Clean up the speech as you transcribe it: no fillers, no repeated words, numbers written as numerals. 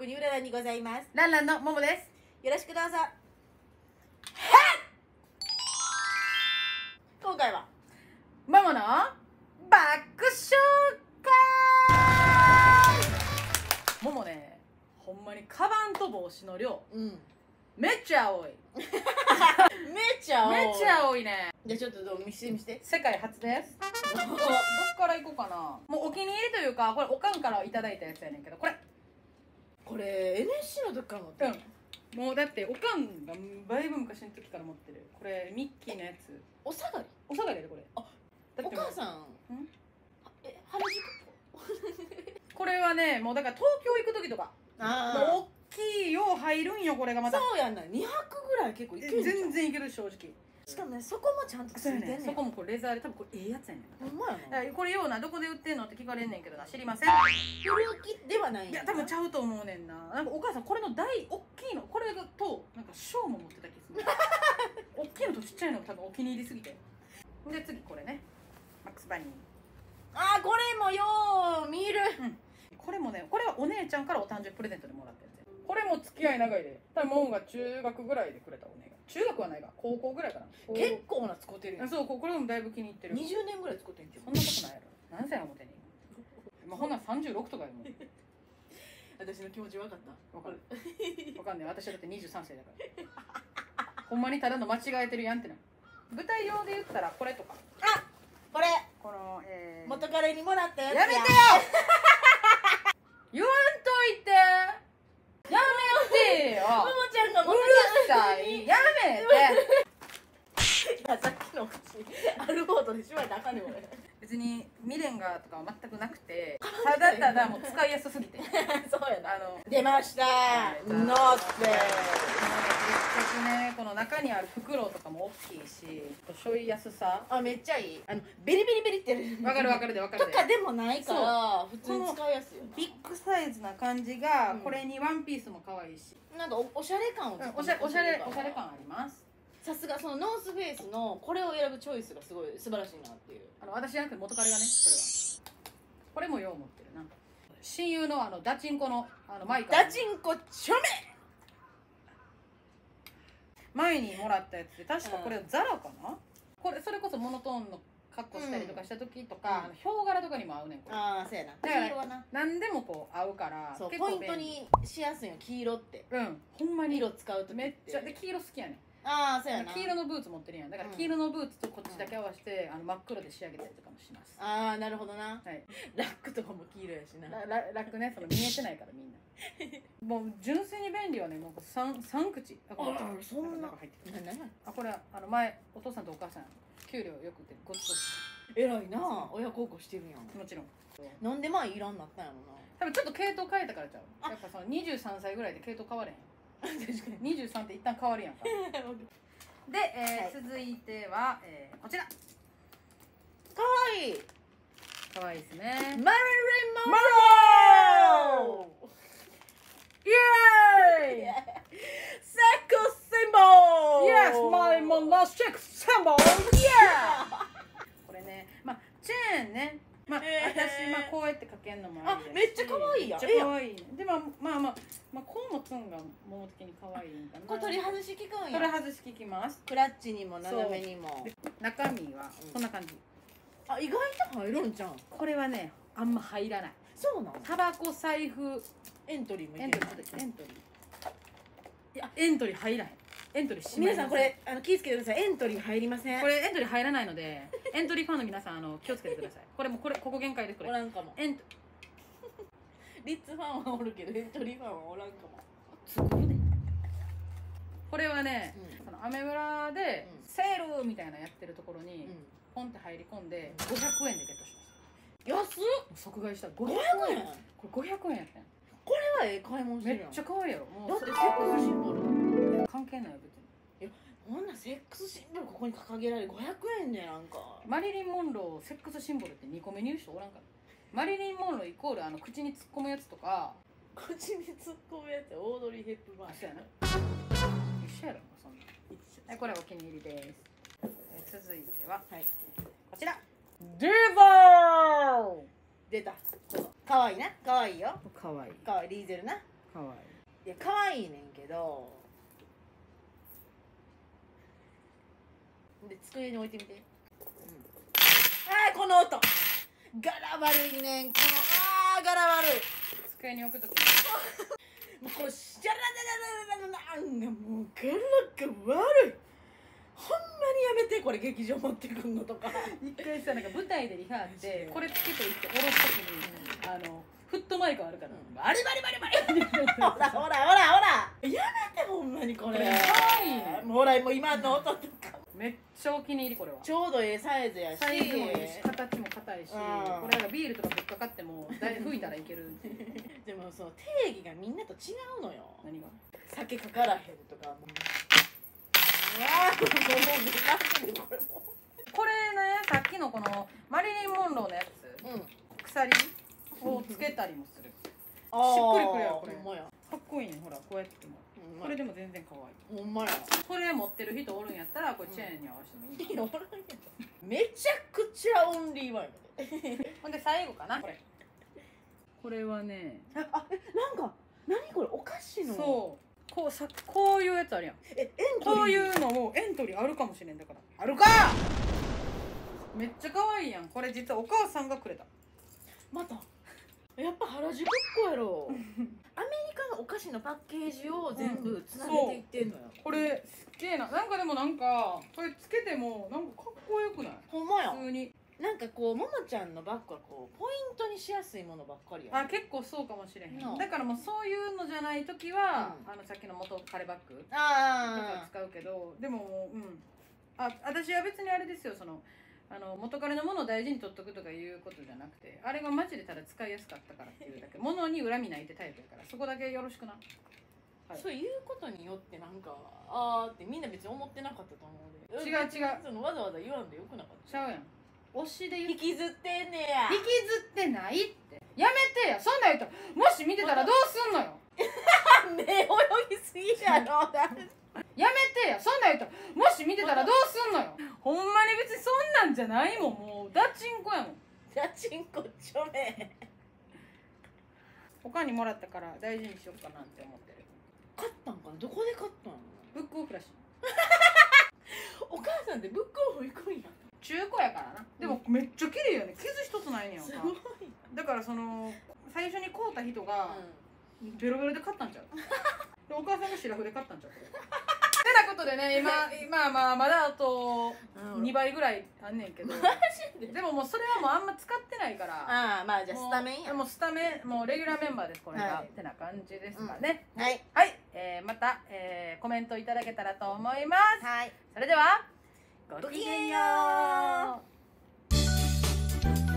国占いにございます。 ランランのももです。 よろしくどうぞ。今回はももの爆笑会。ももね、ほんまにカバンと帽子の量、めっちゃ多い。 めっちゃ多い。 めっちゃ多いね。 じゃあちょっと見せて。 世界初です。どっから行こうかな。もうお気に入りというか、これおかんからいただいたやつやねんけど、これ NSC の時から持ってる。 もうだっておかんがだいぶ昔の時から持ってる。これミッキーのやつ。 お下がり。 お下がりでこれ。 あ、お母さん。原宿。 これはね、もうだから東京行く時とか。大きいよう入るんよ、これがまた。 そうやんな。2泊ぐらい結構いける。 全然いける、正直。 しかもね、そこもちゃんとついてんねん。 そこもこれレザーで、多分これええやつやねん。 ほんまやな。 これような、どこで売ってんのって聞かれんねんけどな、知りません。 古着ではないんや。 いや、多分ちゃうと思うねんな。なんかお母さんこれの大大きいの、これがとなんかショーも持ってた気する。大きいのとちっちゃいのが多分お気に入りすぎて。で次これね、マックスバニー。 あ、これもよう見る。 これもね、これはお姉ちゃんからお誕生日プレゼントでもらったやつ。これも付き合い長いで。多分モンが中学ぐらいでくれたお姉が。中学はないが、高校ぐらいかな。 結構な使ってるやん。 そう、これもだいぶ気に入ってる。 20年ぐらい使ってんじゃん。 そんなことないやろ。何歳表に。まあ、ほんなら36とかやもん。 私の気持ち分かった。 わかる。わかんない。私だって23歳だから。ほんまにただの間違えてるやんってな。舞台用で言ったらこれとか。 あ、これ。 この元彼にもらったやつやめてよ。言わんといて。やめてよ。 ももちゃんがうるさい。やめて。 いや、さっきの口アルフォートでしまいたらあかんねん俺。 別に未練がとかは全くなくて、ただただもう使いやすすぎて。 そうやな。出ましたノッテ。 ね、この中にある袋とかも大きいし、しょいやすさ。 あ、めっちゃいい。ベリベリベリってわかるわかるでわかるで。 とかでもないから普通に使いやすいよ。 ビッグサイズな感じが、これにワンピースも可愛いし、 なんかおしゃれ感をおしゃれ感あります。 さすがそのノースフェイスのこれを選ぶチョイスがすごい素晴らしいなっていう。 私じゃなくて元彼がね、これもよう持ってるな。親友のダチンコのマイカダチンコちょめ前にもらったやつで、確かこれザラかな。これそれこそモノトーンの格好したりとかした時とか、ヒョウ柄とかにも合うねんこれ。 ああ、そうやな。黄色はな、 何でもこう合うから、 そうポイントにしやすいよ黄色って。 ほんまに色使うとめっちゃで、黄色好きやねん。 ああ、そうやな。 黄色のブーツ持ってるやん。だから黄色のブーツとこっちだけ合わせて真っ黒で仕上げたりとかもします。 ああ、なるほどな。 はい。 ラックとかも黄色やしな。 ラックね、その見えてないからみんな。もう純粋に便利はね、もう三口。あ、 そんな。 入ってる。あ、これ前お父さんとお母さん給料よくてごちそうして。 偉いな、親孝行してるやん。 もちろん。 なんでいらんなったんやろな。 多分ちょっと系統変えたからちゃう。やっぱその23歳ぐらいで系統変われへん。 確かに。 23って一旦変わるやんか。で、続いては、こちら。 かわいい。 かわいいですね。 マリリン・モンロー。 イエーイ。 セックスシンボル。 Yes, my mon last sex symbol. Yeah. これね、まあチェーンね。まあ私こうやってかけんのもありだし。 めっちゃ可愛いやん。 めっちゃ可愛い。でまあこう持つんがもう的に可愛いんかな。 これ取り外し効くんや。 取り外し効きます。 クラッチにも斜めにも。 中身はこんな感じ。 あ、意外と入るんじゃん。 これはね、あんま入らない。 そうなの。 タバコ、財布、 エントリーもいける。 いや、エントリー入らへん。エントリーしま皆さんこれ気をつけてください。エントリー入りません。 これエントリー入らないので、エントリーファンの皆さん気をつけてください。ここ限界です。これおらんかも。リッツファンはおるけどエントリーファンはおらんかも。 作るで。これはね、アメ村でセールみたいなやってるところにポンって入り込んで500円でゲットしました。安っ。即買いした500円。これ500円やったん。 これは買い物してるやん。 めっちゃ可愛いやろ。 だってセックスシンボル関係ないよ別に。 こんなセックスシンボルここに掲げられ500円でなんか。 マリリン・モンローセックスシンボルって2個目に言う人おらんから。マリリン・モンローイコール口に突っ込むやつとか。 口に突っ込むやつオードリー・ヘップバーン。 そうやな。一緒やろそんな。これお気に入りです。続いてはこちら。ディバー。 出た。かわいいな。かわいいよ。 かわいい。 かわいい。リーゼルな。 かわいいや可愛いねんけど、で机に置いてみて、あーこの音柄悪いねん、この柄悪い、 机に置くときもうこれシャララララララなんかもう柄が悪い、ほんまにやめて、これ劇場持ってくんのとか。 一回さ、なんか舞台でリハってこれつけといて下ろすときに、フットマイクあるから、 バリバリバリバリほらほらほらほらやめて、ほんまにこれかわいいね。 もうほら、もう今の音とかめっちゃお気に入り。これはちょうどええサイズやし、 サイズもいいし、形も硬いし、 うんこれがビールとかぶっかかっても吹いたらいける。 でもその定義がみんなと違うのよ。 何が酒かからへんとか、もうあーもうめっちゃこれもこれね、さっきのこのマリリン・モンローのやつ、 うん、 鎖をつけたりもする。 あーしっくりくるやんこれ。 ほんまや、 かっこいいね。ほらこうやってもこれでも全然可愛い。 ほんまや、 これ持ってる人おるんやったらこれチェーンに合わせてもいい。 いやおらんやろ、めちゃくちゃオンリーワンやでほんで最後かな、これはね、 なんか何これ、お菓子の、 そうこういうやつあるやん。 エントリー、 こういうのもエントリーあるかもしれん。だからあるか。めっちゃ可愛いやん。これ実はお母さんがくれた。 またやっぱ原宿っ子やろアメリカのお菓子のパッケージを全部つなげていってんのよ、 これすっげえな。なんかでもなんかこれつけてもなんかかっこよくない？ ほんまや、 普通に。 なんかこうももちゃんのバッグはこうポイントにしやすいものばっかりやあ、結構そうかもしれへん。 なあだからもうそういうのじゃない時は、 うんさっきの元カレバッグとかあ使うけど、でも私は別にあれですよ、元彼のものを大事に取っとくとかいうことじゃなくて、あれがマジでただ使いやすかったからっていうだけ。物に恨みないってタイプやから、そこだけよろしくな。はい、 そういうことによってなんかあーってみんな別に思ってなかったと思うで、 違う違う、 そのわざわざ言わんでよくなかったちゃうやん。推しで言う引きずってんねや引きずってないって。やめてや。そんなん言ったらもし見てたらどうすんのよ。 ね泳ぎすぎやろやめてや。そんなん言ったらもし見てたらどうすんのよ。ほんまに別にそんなんじゃないもん。もうダチンコやもん。 家賃こちょめ他にもらったから大事にしようかなって思ってる。 買ったんかな、どこで買ったんブックオフらしい。 お母さんってブックオフ行くんや、 中古やからな。でもめっちゃ綺麗やね。傷一つないねやんか。 すごい、 だから最初に買うた人がベロベロで買ったんちゃう。でお母さんがシラフで買ったんちゃう。てなことでね、今まだあと2倍ぐらいあんねんけど、でももうそれはもうあんま使ってないから、 ああまあじゃあスタメンや、 もうスタメン、もうレギュラーメンバーですこれが、 はいってな感じですかね。 はいはい、また、コメントいただけたらと思います。 はい、 それではごごきげんきげんよよう。